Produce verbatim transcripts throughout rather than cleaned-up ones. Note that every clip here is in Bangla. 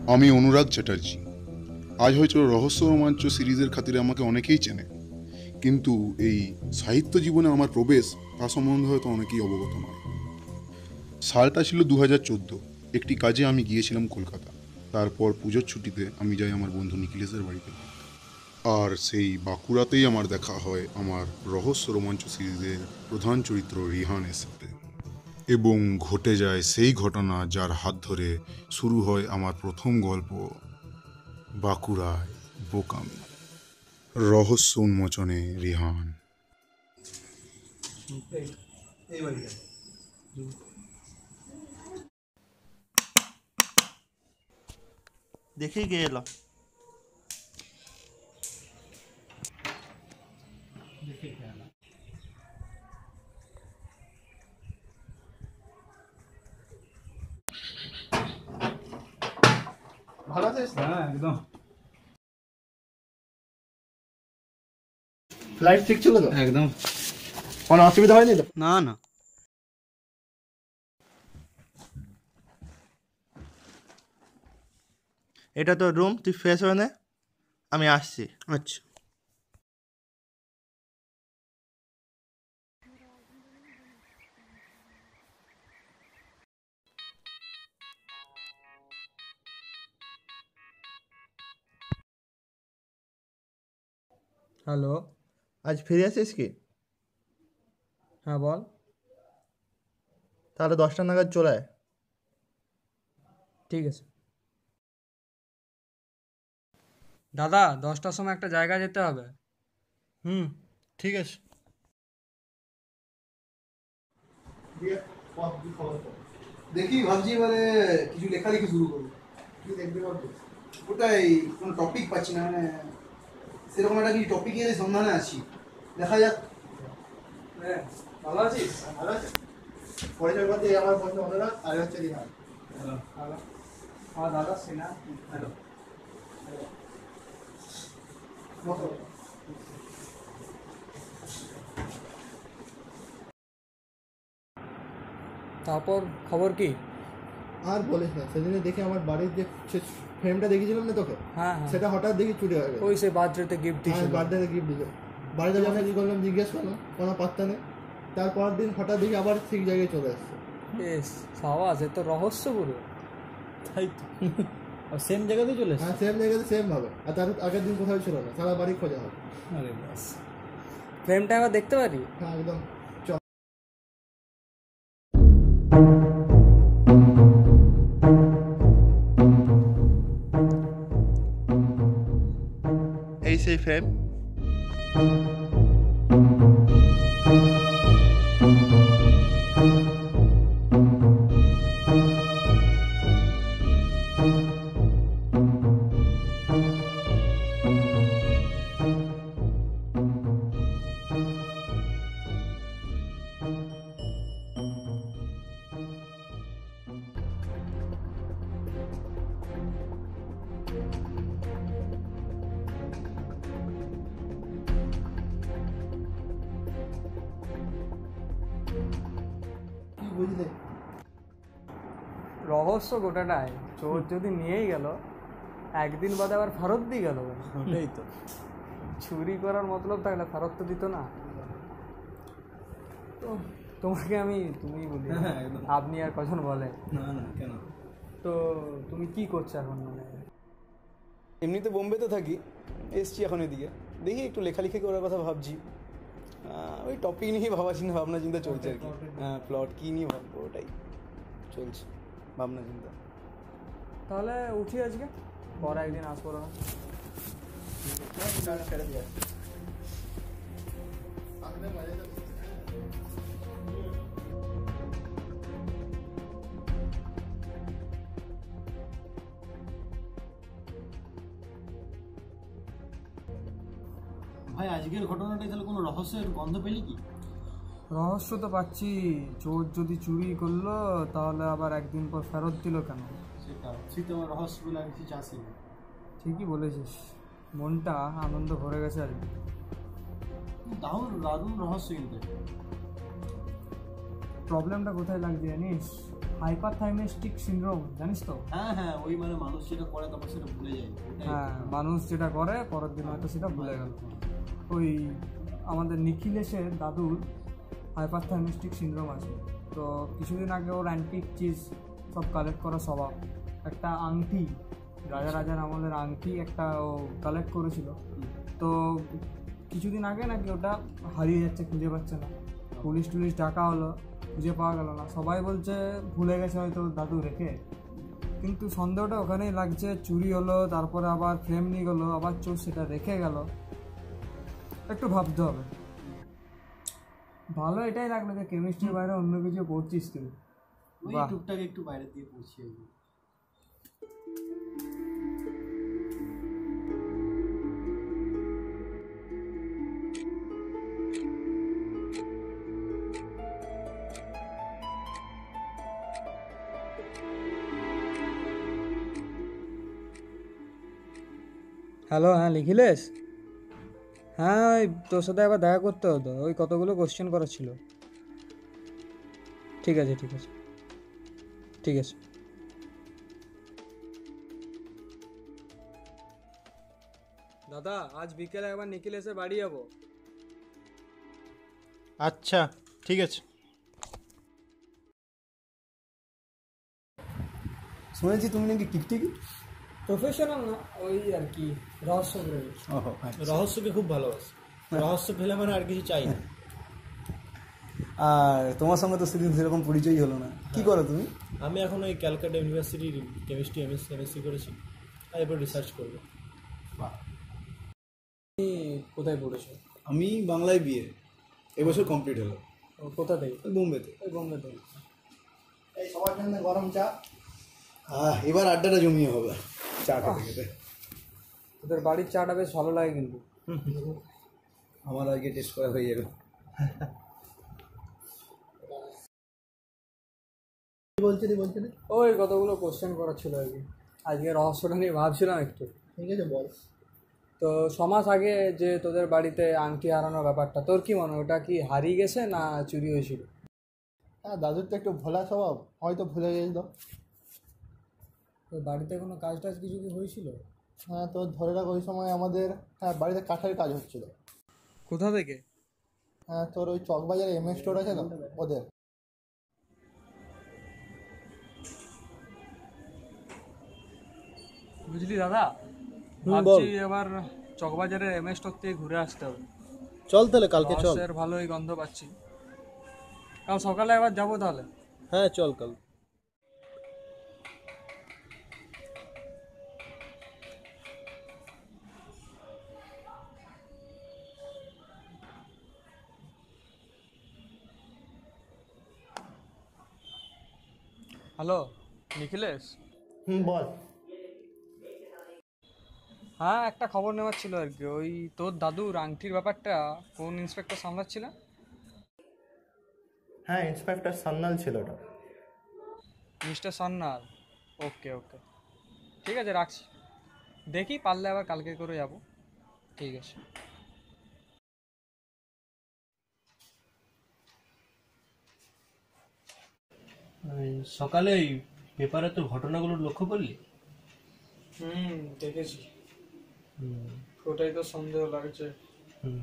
আমি অনুরাগ চ্যাটার্জি। আজ হয়তো রহস্য রোমাঞ্চ সিরিজের খাতিরে আমাকে অনেকেই চেনে, কিন্তু এই সাহিত্য জীবনে আমার প্রবেশ তা সম্বন্ধে হয়তো অনেকেই অবগত নয়। সালটা ছিল দু হাজার চোদ্দো। একটি কাজে আমি গিয়েছিলাম কলকাতা। তারপর পুজোর ছুটিতে আমি যাই আমার বন্ধু নিখিলেশের বাড়িতে, আর সেই বাঁকুড়াতেই আমার দেখা হয় আমার রহস্য রোমাঞ্চ সিরিজের প্রধান চরিত্র রিহানের সাথে, এবং ঘটে যায় সেই ঘটনা যার হাত ধরে শুরু হয় আমার প্রথম গল্প বাঁকুড়ায় বোকামি। রহস্য উন্মোচনে রিহান। দেখে গিয়ে এলাম। ভালো আছিস? হ্যাঁ একদম। ফ্লাইট ঠিক ছিল তো? একদম কোনো অসুবিধা হয়নি তো? না না। এটা তো রুম, তুই ফ্রেশ হয়ে নে, আমি আসছি। আচ্ছা। হ্যালো, আজ ফিরে আসিস কি? হ্যাঁ বল। তাহলে দশটা নাগাদ চলে আয়। ঠিক আছে দাদা, দশটার সময় একটা জায়গা যেতে হবে। হুম, ঠিক আছে। দেখি ভাবছি মানে কিছু লেখালেখি শুরু করবো। কি দেখতে পারবো ওটাই, কোনো টপিক পাচ্ছি না, মানে সেরকম একটা কিছু টপিকের সন্ধানে আছি। দেখা যাক। হ্যাঁ ভালো আছিস? ভালো আছিস? পরিচয় করতে আমার বন্ধু অনুরাগ, আর হচ্ছে রিহান। Hello hello. আমার দাদা সিনা। Hello hello. তারপর খবর কি? আর বলিস না, সেদিনে দেখে আমার বাড়ির যে ফ্রেমটা দেখেছিলাম না তোকে, হ্যাঁ হ্যাঁ, সেটা হঠাৎ দেখি চুরি হয়ে গেল। ওই সে বার্থডেতে গিফট দিয়েছিল। বার্থডেতে গিফট দিল। বাড়িতে যখন কি করলাম, জিজ্ঞেস করলাম, কোনো পাত্তা নেই। তারপরের দিন হঠাৎ দেখি আবার ঠিক জায়গায় চলে আসছে। বেশ সাবাস, এ তো রহস্য পুরো। তাই তো, সেম জায়গাতেই চলে হ্যাঁ সেম জায়গাতে সেম ভাবে। আর তার আগের দিন কোথাও ছিল না, সারা বাড়ি খোঁজা হবে। আরে বাস, ফ্রেমটা একবার দেখতে পারি? হ্যাঁ একদম। এই সেই ফ্রেম। বুঝলে, রহস্য গোটাটাই, চোর যদি নিয়েই গেল, একদিন বাদে আবার ফেরত দিয়ে গেল। ওটাই তো, চুরি করার মতলব থাকলে ফেরত তো দিত না। তো তোমাকে আমি তুমি বলি, আপনি আর কজন বলে? না না কেন? তো তুমি কি করছো এখন? মানে এমনিতে বোম্বেতে থাকি, এসছি এখন এদিকে, দেখি একটু লেখালেখি করার কথা ভাবছি। ওই টপিক নিয়ে ভাবা চিন্তা ভাবনা চিন্তা চলছে আর কি। হ্যাঁ, প্লট কী নিয়ে ভাববো ওটাই চলছে ভাবনা চিন্তা। তাহলে উঠি আজকে, পরে একদিন আসবো না। ভাই আজকের ঘটনাটাই তাহলে কোনো রহস্যের গন্ধ পেলি কি? রহস্য তো পাচ্ছি, চোর যদি চুরি করলো তাহলে আবার একদিন পর ফেরত দিল কেন? সেটা তুই তো আমার রহস্য বলে আর কিছু আসেনি। ঠিকই বলেছিস, মনটা আনন্দ ভরে গেছে আর কি। দারুণ দারুণ রহস্য কিন্তু। প্রবলেমটা কোথায় লাগছে জানিস? হাইপারথাইমেস্টিক সিনড্রোম, জানিস তো? হ্যাঁ হ্যাঁ, ওই মানে মানুষ যেটা করে তারপর সেটা ভুলে যায়। হ্যাঁ, মানুষ যেটা করে পরের দিন হয়তো সেটা ভুলে গেল। ওই আমাদের নিখিলেশের দাদুর হাইপারথাইমেস্টিক সিনড্রোম আছে। তো কিছুদিন আগে ওর অ্যান্টিক চিজ সব কালেক্ট করা স্বভাব। একটা আংটি, রাজা রাজার আমলের আংটি একটা ও কালেক্ট করেছিল। তো কিছুদিন আগে নাকি ওটা হারিয়ে যাচ্ছে, খুঁজে পাচ্ছে না। পুলিশ টুলিশ ডাকা হলো, খুঁজে পাওয়া গেল না। সবাই বলছে ভুলে গেছে হয়তো দাদু রেখে, কিন্তু সন্দেহটা ওখানেই লাগছে। চুরি হলো, তারপরে আবার ফ্রেম নিয়ে গেলো, আবার চোর সেটা রেখে গেল। একটু ভাবতে হবে। ভালো এটাই লাগলো যে কেমিস্ট্রির বাইরে অন্য কিছু পড়ছিস তুই। ওই টুকটাক একটু বাইরে দিয়ে পড়ছি। হ্যালো, হ্যাঁ নিখিলেশ। হ্যাঁ, ওই তোর সাথে একবার দেখা করতে হতো, ওই কতগুলো কোশ্চেন করা ছিল। ঠিক আছে ঠিক আছে ঠিক আছে দাদা, আজ বিকেলে একবার নিখিলেশের বাড়ি যাবো। আচ্ছা ঠিক আছে। শুনেছি তুমি নাকি টিকটিকি? প্রফেশনাল না, ওই আর কি রহস্য প্রেমী। ওহো, রহস্যকে খুব ভালোবাসি। রহস্য ফেলে মানে আর কিছু চাই না। আর তোমার সঙ্গে তো সেদিন সেরকম পরিচয়ই হলো না। কি করো তুমি? আমি এখন ওই ক্যালকাটা ইউনিভার্সিটির কেমিস্ট্রি এমএসসি এমএসসি করেছি, আর এরপর রিসার্চ করবো। কোথায় পড়েছো? আমি বাংলায় বিয়ে এবছর কমপ্লিট হলো। কোথা থেকে? বোম্বেতে। ওই বোম্বে থেকে। এই সবার জন্য গরম চা। হ্যাঁ, এবার আড্ডাটা জমিয়ে হবে চা খেতে খেতে। তোদের বাড়ির চাটা বেশ ভালো লাগে কিন্তু। আমার আগে টেস্ট করা হয়ে যাবে। বলছিলি বলছিলি ওই কতগুলো কোশ্চেন করা ছিল আর কি। আজকে রহস্যটা নিয়ে ভাবছিলাম একটু। ঠিক আছে বল। তো ছমাস আগে যে তোদের বাড়িতে আংটি হারানোর ব্যাপারটা, তোর কি মনে হয় ওটা কি হারিয়ে গেছে না চুরি হয়েছিল? হ্যাঁ, দাদুর তো একটু ভোলা স্বভাব, হয়তো ভুলে গেছিল। তোর বাড়িতে কোনো কাজ টাজ কিছু কি হয়েছিল? হ্যাঁ, তো ধরে রাখ ওই সময় আমাদের হ্যাঁ বাড়িতে কাঠের কাজ হচ্ছিল। কোথা থেকে? হ্যাঁ, তোর ওই চকবাজারে এম এ স্টোর আছে না ওদের। বুঝলি দাদা, ভাবছি এবার চকবাজারের এম এস স্টোর থেকে ঘুরে আসতে হবে। চল তাহলে কালকে চল। রহস্যের ভালোই গন্ধ পাচ্ছি। কাল সকালে একবার যাবো তাহলে। হ্যাঁ চল কাল। হ্যালো নিখিলেশ। হুম বল। হ্যাঁ, একটা খবর নেওয়ার ছিল আর কি। ওই তোর দাদুর আংটির ব্যাপারটা কোন ইন্সপেক্টর সামলাচ্ছিল? হ্যাঁ, ইন্সপেক্টর সান্নাল ছিল ওটা। মিস্টার সান্নাল। ওকে ওকে ঠিক আছে, রাখছি। দেখি পারলে আবার কালকে করে যাব। ঠিক আছে। সকালে ওই পেপারে তো ঘটনাগুলো লক্ষ্য করলি? হুম, দেখেছি। ওটাই তো সন্দেহ লাগছে। হুম।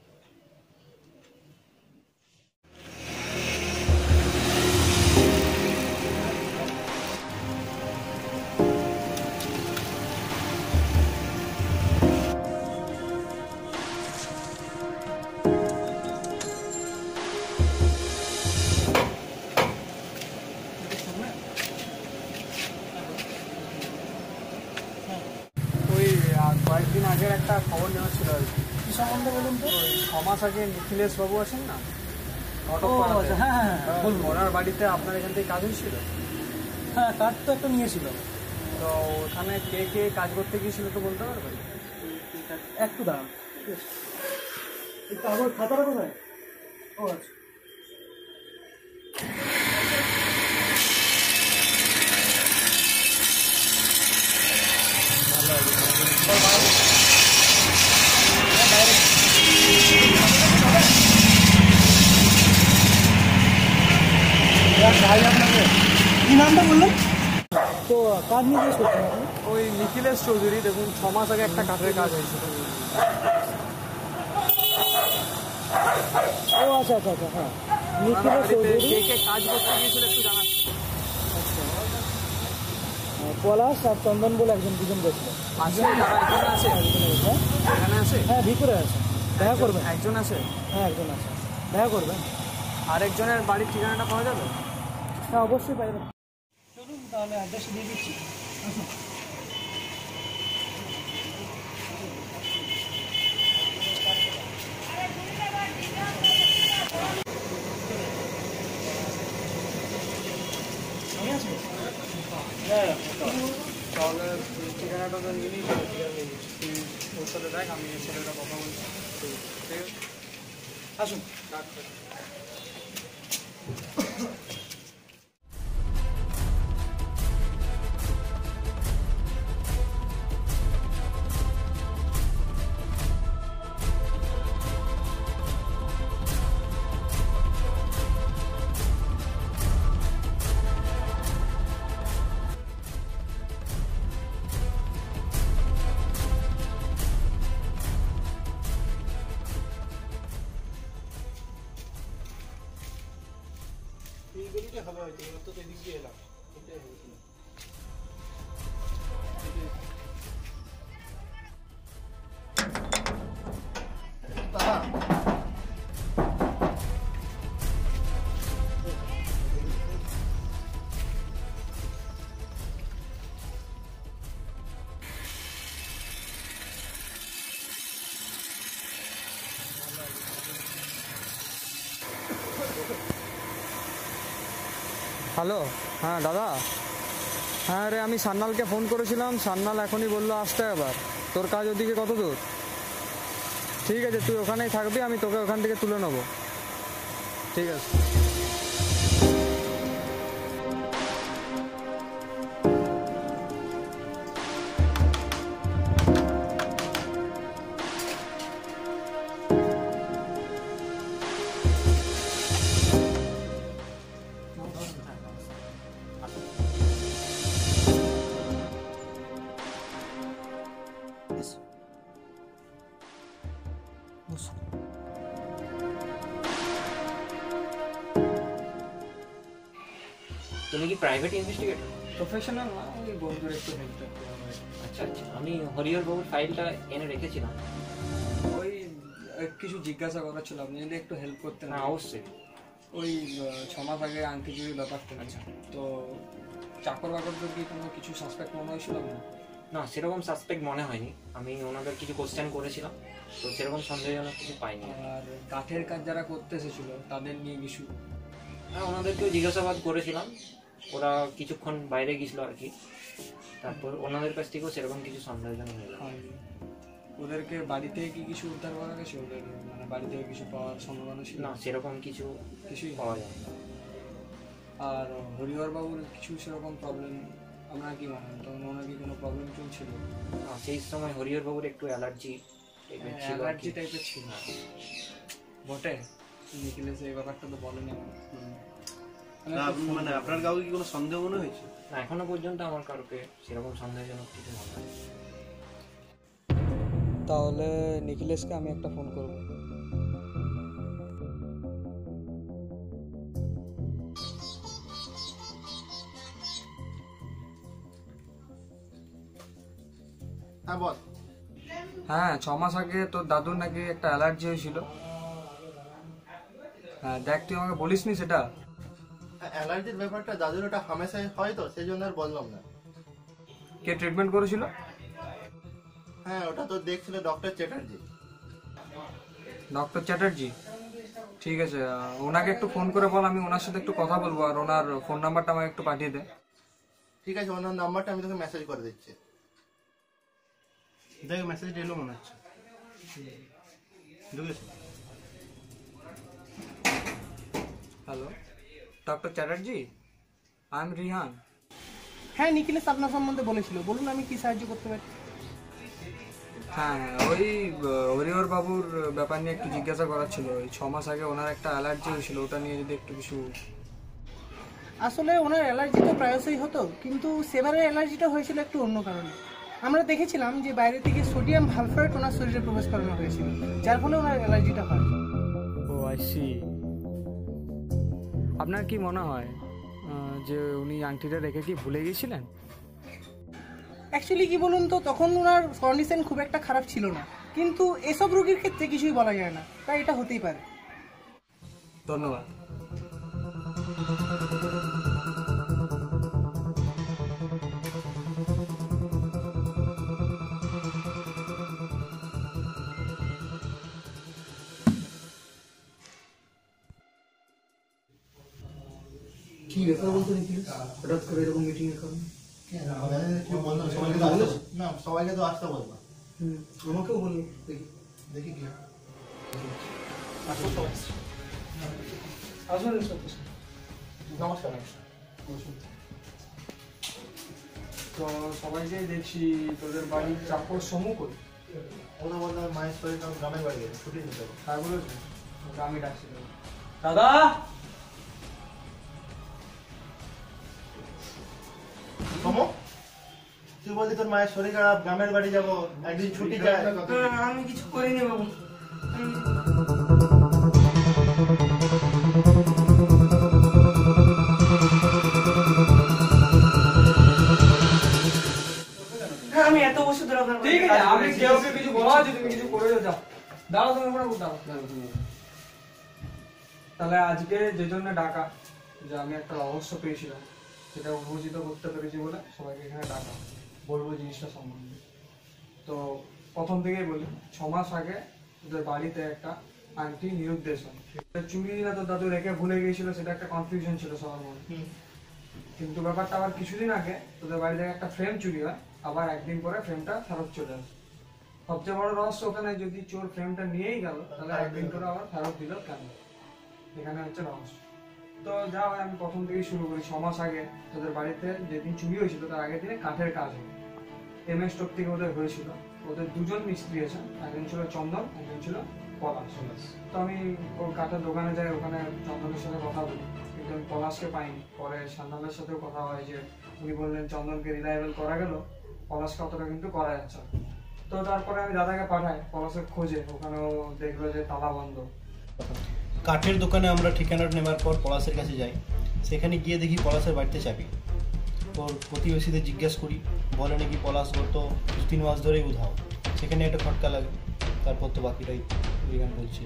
কয়েকদিন আগের একটা খবর নেওয়া ছিল আর কি। কি সম্বন্ধে বলুন তো? ওই ছ মাস আগে নিখিলেশ বাবু আছেন না, হ্যাঁ হ্যাঁ বলুন। ওনার বাড়িতে আপনার এখান থেকে কাজ হয়েছিল? হ্যাঁ, কাঠ তো একটা নিয়েছিল। তো ওখানে কে কে কাজ করতে গিয়েছিল তো বলতে পারবেন? একটু দাঁড়ান। কাগজ খাতাটা কোথায়? ও আচ্ছা। ভাই আপনাকে কাজ নিয়ে জিজ্ঞেস করছেন আপনি? ওই নিখিলেশ চৌধুরী, দেখুন ছ মাস আগে একটা কাঠের কাজ হয়েছিল। ও আচ্ছা আচ্ছা আচ্ছা হ্যাঁ, নিখিলেশ চৌধুরী। কে কে কাজ করতে গিয়েছিল একটু জানাচ্ছি। আচ্ছা, পলাশ আর চন্দন বলে একজন দুজন গেছিল। আছে তারা এখানে আছে? এখানে আছে? হ্যাঁ ভিতরে আছে, দেখা করবেন। একজন আছে? হ্যাঁ একজন আছে, দেখা করবেন। আরেকজনের বাড়ির ঠিকানাটা পাওয়া যাবে? হ্যাঁ অবশ্যই পাইবেন। চলুন তাহলে অ্যাড্রেস দিয়ে দিচ্ছি, আসুন। তাহলে ঠিকানাটা তো নিয়ে নিই, তুই ওর সাথে দেখ, আমি এর সাথে কথা বলছি। ঠিক আছে, আসুন। হ্যালো, হ্যাঁ দাদা। হ্যাঁ রে, আমি সান্নালকে ফোন করেছিলাম, সান্নাল এখনই বললো আসতে। আবার তোর কাজ ওদিকে কত দূর? ঠিক আছে, তুই ওখানেই থাকবি, আমি তোকে ওখান থেকে তুলে নেবো। ঠিক আছে। তুমি কি প্রাইভেট ইনভেস্টিগেটর? প্রফেশনাল না, ওই বন্ধুর একটু হেল্প। আচ্ছা আচ্ছা, আমি হরিহর বাবুর ফাইলটা এনে রেখেছিলাম। ওই কিছু জিজ্ঞাসা করার ছিল, আপনি যদি একটু হেল্প করতেন। না অবশ্যই। ওই ছ মাস আগে আংটি চুরির ব্যাপারটা। আচ্ছা, তো চাকর বাকরদের কি কোনো কিছু সাসপেক্ট মনে হয়েছিল? না, সেরকম সাসপেক্ট মনে হয়নি। আমি ওনাদের কিছু কোশ্চেন করেছিলাম, তো সেরকম সন্দেহজনক কিছু পাইনি। আর কাঠের কাজ যারা করতে এসেছিল তাদের নিয়ে কিছু? হ্যাঁ, ওনাদেরকেও জিজ্ঞাসাবাদ করেছিলাম, ওরা কিছুক্ষণ বাইরে গেছিলো আর কি। তারপর ওনাদের কাছ থেকেও সেরকম কিছু সন্দেহজনক হলো। ওদেরকে বাড়ি থেকে কি কিছু উদ্ধার করা গেছে? ওদের মানে বাড়ি থেকে কিছু পাওয়ার সম্ভাবনা ছিল? না, সেরকম কিছু কিছুই পাওয়া যায় না। আর হরিহর বাবুর কিছু সেরকম প্রবলেম আপনার কি মনে হয়? তখন ওনার কি কোনো প্রবলেম চলছিল? না, সেই সময় হরিহর বাবুর একটু অ্যালার্জি অ্যালার্জি টাইপের ছিল বটে। নিখিলেশ এই ব্যাপারটা তো বলেনি। মানে আপনার কাউকে কি কোনো সন্দেহ মনে হয়েছে? না, এখনো পর্যন্ত আমার কাউকে সেরকম সন্দেহজনক কিছু মনে হয়। তাহলে নিখিলেশকে আমি একটা ফোন করব। হ্যাঁ বল। হ্যাঁ, ছ মাস আগে তোর দাদুর নাকি একটা অ্যালার্জি হয়েছিল। হ্যাঁ দেখ, তুই আমাকে বলিসনি সেটা? অ্যালার্জির ব্যাপারটা দাদুর ওটা হামেশাই হয়, তো সেই জন্য আর বললাম না। কে ট্রিটমেন্ট করেছিল? হ্যাঁ, ওটা তো দেখছিল ডক্টর চ্যাটার্জি। ডক্টর চ্যাটার্জি? ঠিক আছে, ওনাকে একটু ফোন করে বল, আমি ওনার সাথে একটু কথা বলবো। আর ওনার ফোন নাম্বারটা আমাকে একটু পাঠিয়ে দে। ঠিক আছে, ওনার নাম্বারটা আমি তোকে মেসেজ করে দিচ্ছি। দেখ, মেসেজ এলো মনে হচ্ছে। Hello, doctor Chatterjee, I am Rihan. হ্যাঁ, নিখিলেশ আপনার সম্বন্ধে বলেছিল, বলুন আমি কি সাহায্য করতে পারি? হ্যাঁ, ওই হরিহর বাবুর ব্যাপার নিয়ে একটু জিজ্ঞাসা করার ছিল। ওই ছ মাস আগে ওনার একটা অ্যালার্জি হয়েছিল, ওটা নিয়ে যদি একটু কিছু। আসলে ওনার অ্যালার্জি তো প্রায়শই হতো, কিন্তু সেবারের অ্যালার্জিটা হয়েছিল একটু অন্য কারণে। আমরা দেখেছিলাম যে বাইরে থেকে সোডিয়াম ভালফেট ওনার শরীরে প্রবেশ করানো হয়েছিল, যার ফলে ওনার অ্যালার্জিটা হয়। Oh I see. আপনার কি মনে হয় যে উনি আংটিটা রেখে কি ভুলে গিয়েছিলেন? অ্যাকচুয়ালি কি বলুন তো, তখন ওনার কন্ডিশন খুব একটা খারাপ ছিল না, কিন্তু এসব রোগীর ক্ষেত্রে কিছুই বলা যায় না, তাই এটা হতেই পারে। ধন্যবাদ। কি ব্যাপার বলতে নিখিলেশ, হঠাৎ করে এরকম মিটিং এর কারণে? না, সবাইকে তো আসতে বলবো। হুম, আমাকেও বললো। দেখি দেখি কি আসুন নমস্কার। তো সবাইকেই দেখছি তোদের বাড়ির চাকর সমু করি। ওরা বললো মায়ের শরীর কারণ গ্রামের বাড়ি গেছে, ছুটি নিতে হবে। তাই বলেছে, আমি ডাকছি দাদা। সমু, তুই বললি তোর মায়ের শরীর খারাপ, গ্রামের বাড়ি যাবো, একদিন ছুটি চাই। আমি কিছু করিনি বাবু। আমি এত বছর ধরে আপনার ঠিক আছে, আমি কেউ কিছু বলা আছে, তুমি কিছু করে যাও। দাঁড়াও তুমি ওখানে দাঁড়াও। তাহলে আজকে যে জন্য ডাকা, যে আমি একটা রহস্য পেয়েছিলাম, সেটা উন্মোচিত করতে পেরেছি বলে সবাইকে এখানে ডাকা, বলবো জিনিসটা সম্বন্ধে। তো প্রথম থেকেই বলি, ছ মাস আগে তোদের বাড়িতে একটা আংটি নিরুদ্দেশ হয়। চুরি না তো দাদু রেখে ভুলে গিয়েছিল, সেটা একটা কনফিউশন ছিল সবার মনে। কিন্তু ব্যাপারটা আবার কিছুদিন আগে তোদের বাড়ি থেকে একটা ফ্রেম চুরি হয়, আবার একদিন পরে ফ্রেমটা ফেরত চলে আসে। সবচেয়ে বড় রহস্য ওখানে, যদি চোর ফ্রেমটা নিয়েই গেল তাহলে একদিন করে আবার ফেরত দিল কেন, এখানে হচ্ছে রহস্য। তো যা হয় আমি প্রথম থেকেই শুরু করি। ছ মাস আগে তোদের বাড়িতে যেদিন চুরি হয়েছিল তার আগের দিনে কাঠের কাজ হয়, এম এস স্টোর থেকে ওদের হয়েছিল। ওদের দুজন মিস্ত্রি আছে, একজন ছিল চন্দন, একজন ছিল পলাশ। তো আমি ওর কাঠের দোকানে যাই, ওখানে চন্দনের সাথে কথা বলি, কিন্তু আমি পলাশকে পাইনি। পরে সান্নালের সাথেও কথা হয়, যে উনি বললেন চন্দনকে রিলায়েবল করা গেল, পলাশকে অতটা কিন্তু করা যাচ্ছে। তো তারপরে আমি দাদাকে পাঠাই পলাশের খোঁজে, ওখানেও দেখলো যে তালা বন্ধ। কাঠের দোকানে আমরা ঠিকানাটা নেওয়ার পর পলাশের কাছে যাই, সেখানে গিয়ে দেখি পলাশের বাড়িতে চাবি। ওর প্রতিবেশীদের জিজ্ঞেস করি, বলে নাকি পলাশ গত দু তিন মাস ধরেই উধাও। সেখানে একটা খটকা লাগে, তারপর তো বাকিটাই রিহান বলছে।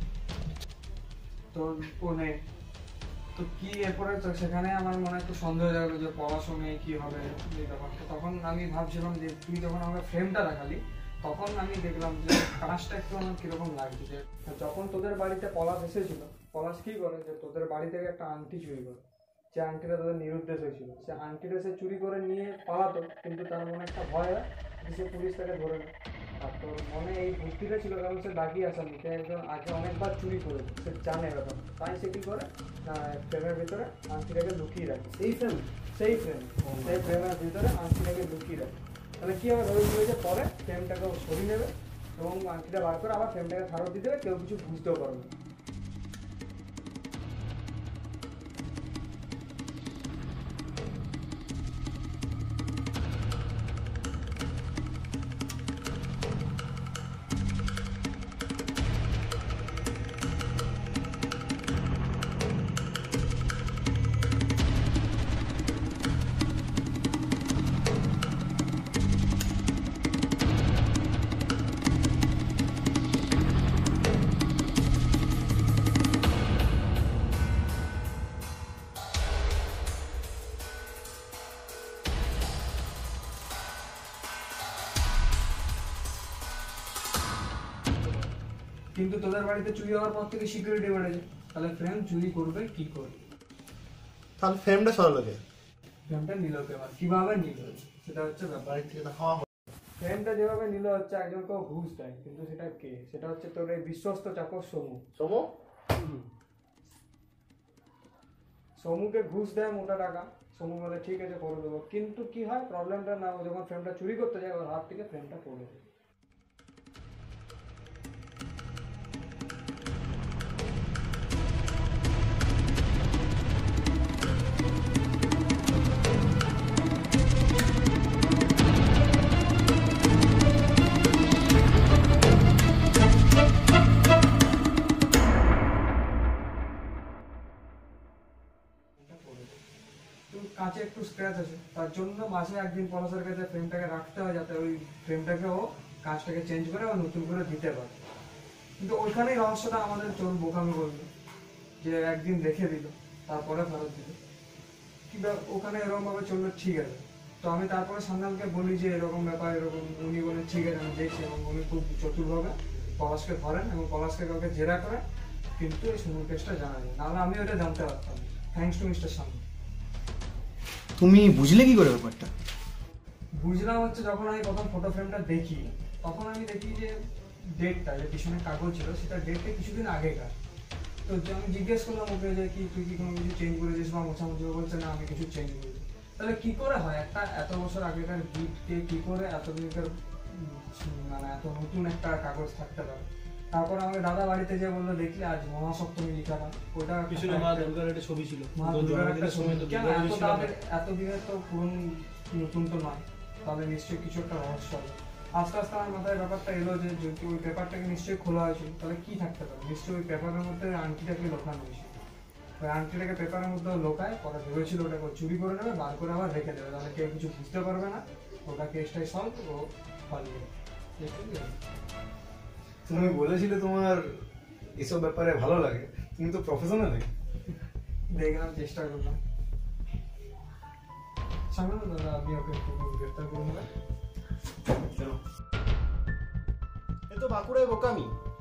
তো ওনে তো কি এরপরে তো সেখানে আমার মনে একটু সন্দেহ জাগলো যে পলাশও নেই, কি হবে এই ব্যাপারটা। তখন আমি ভাবছিলাম যে তুই যখন আমাকে ফ্রেমটা দেখালি, তখন আমি দেখলাম যে কাজটা একটু আমার কিরকম লাগছে। যে যখন তোদের বাড়িতে পলাশ এসেছিল, পলাশ কি করে যে তোদের বাড়ি থেকে একটা আংটি চুরি করে, যে আংটিটা তোদের নিরুদ্দেশ হয়েছিল, সে আংটিটা সে চুরি করে নিয়ে পালাতো, কিন্তু তার মনে একটা ভয় হয় যে সে পুলিশ তাকে ধরে না। আর তোর মনে এই বুদ্ধিটা ছিল, কারণ সে ডাকি আসামি, সে একজন আগে অনেকবার চুরি করেছে, সে জানে ব্যাপার। তাই সে কি করে না, ফ্রেমের ভিতরে আংটিটাকে লুকিয়ে রাখে। সেই ফ্রেম সেই ফ্রেম সেই ফ্রেমের ভিতরে আংটিটাকে লুকিয়ে রাখে। তাহলে কি হবে, ধরে যে পরে ফ্রেমটাকে সরিয়ে নেবে এবং আংটিটা বার করে আবার ফ্রেমটাকে ফেরত দিয়ে দেবে, কেউ কিছু বুঝতেও পারবে না। কিন্তু তোদের বাড়িতে চুরি হওয়ার পর থেকে সিকিউরিটি বেড়েছে, তাহলে ফ্রেম চুরি করবে কি করে? তাহলে ফ্রেমটা সরালো কে? ফ্রেমটা নিল কে, কিভাবে নিল সেটা হচ্ছে ব্যাপার। ফ্রেমটা যেভাবে নিল হচ্ছে একজন কেউ ঘুষ দেয়, কিন্তু সেটা কে? সেটা হচ্ছে তোর এই বিশ্বস্ত চাকর সমু। সমু সমুকে ঘুষ দেয় মোটা টাকা, সমু বলে ঠিক আছে করে দেবো, কিন্তু কি হয় প্রবলেমটা না, যখন ফ্রেমটা চুরি করতে যায় ওর হাত থেকে ফ্রেমটা পড়ে যায়। একটু স্ক্র্যাচ আছে, তার জন্য মাসে একদিন পলাশের কাছে ফ্রেমটাকে রাখতে হয় যাতে ওই ফ্রেমটাকে ও কাজটাকে চেঞ্জ করে ও নতুন করে দিতে পারে। কিন্তু ওইখানেই রহস্যটা আমাদের চোর বোকামি করলো, যে একদিন রেখে দিল তারপরে ফেরত দিল। কিংবা ওখানে এরকমভাবে চললো, ঠিক আছে। তো আমি তারপরে সান্নালকে বলি যে এরকম ব্যাপার এরকম, উনি বলেন ঠিক আছে আমি দেখছি, এবং উনি খুব চতুরভাবে পলাশকে ধরেন এবং পলাশকে কাউকে জেরা করে, কিন্তু এই সুন্দর কেসটা জানা যায়, নাহলে আমি ওটা জানতে পারতাম। Thanks to mister Sanyal. তুমি বুঝলে কি করে ব্যাপারটা? বুঝলাম হচ্ছে যখন আমি প্রথম ফটো ফ্রেমটা দেখি, তখন আমি দেখি যে ডেটটা, যে পিছনে কাগজ ছিল সেটা ডেটটা কিছুদিন আগেকার। তো আমি জিজ্ঞেস করলাম ওকে যে কি তুই কি কোনো কিছু চেঞ্জ করেছিস বা মোছামুছি, বলছে না আমি কিছু চেঞ্জ করিনি। তাহলে কি করে হয় একটা এত বছর আগেকার গিফটকে কি করে এতদিনকার মানে এত নতুন একটা কাগজ থাকতে পারে? তারপর আমাকে দাদা বাড়িতে যে বললো দেখলি আজ মহাসপ্তমী লিখাটা, ওটা পিছনে মা দুর্গার একটা ছবি ছিল, মা দুর্গার একটা ছবি। কেন এত তাদের এত দিনের তো পুরনো নতুন তো নয়, তাহলে নিশ্চয়ই কিছু একটা রহস্য হবে। আস্তে আস্তে আমার মাথায় ব্যাপারটা এলো যে যদি ওই পেপারটাকে নিশ্চয়ই খোলা হয়েছিল, তাহলে কি থাকতে পারে? নিশ্চয়ই ওই পেপারের মধ্যে আংটিটাকে লোকানো হয়েছিল। ওই আংটিটাকে পেপারের মধ্যে লোকায়, পরে ভেবেছিল ওটাকে চুরি করে নেবে, বার করে আবার রেখে দেবে, তাহলে কেউ কিছু বুঝতে পারবে না, ওটা কেসটাই সলভ, ও পালিয়ে। তুমি বলেছিলে তোমার এসব ব্যাপারে ভালো লাগে, তুমি তো প্রফেশনাল। দেখলাম, চেষ্টা করলাম। সামনে তো দাদা আপনি ওকে একটু গ্রেফতার করুন। এ তো বাঁকুড়ায় বোকামি।